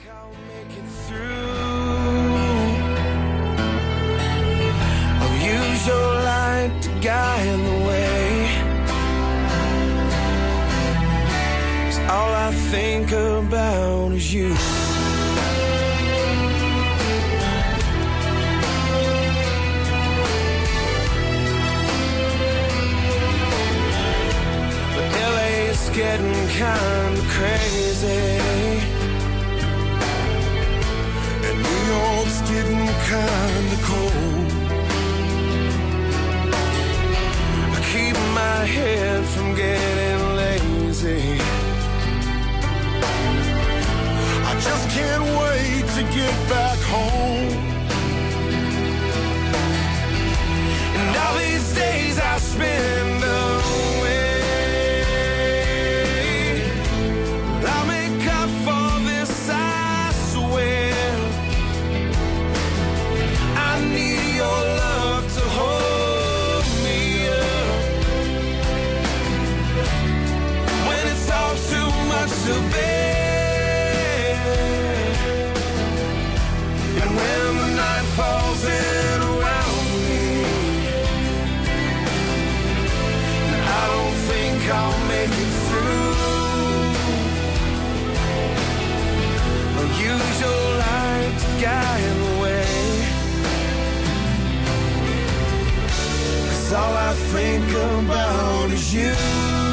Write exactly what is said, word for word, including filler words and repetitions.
I'll make it through. I'll use your light to guide the way. 'Cause all I think about is you. But L A is getting kinda crazy. New York's getting kinda cold. I keep my head from getting lazy. I just can't wait to get back home. And all these days I spend away, I'll make up for this, I swear. I need your love to hold me up when it's all too much to bear. And when the night falls in around me, and I don't think I'll make it through, I'll use your light to guide the way. 'Cause all I think about is you.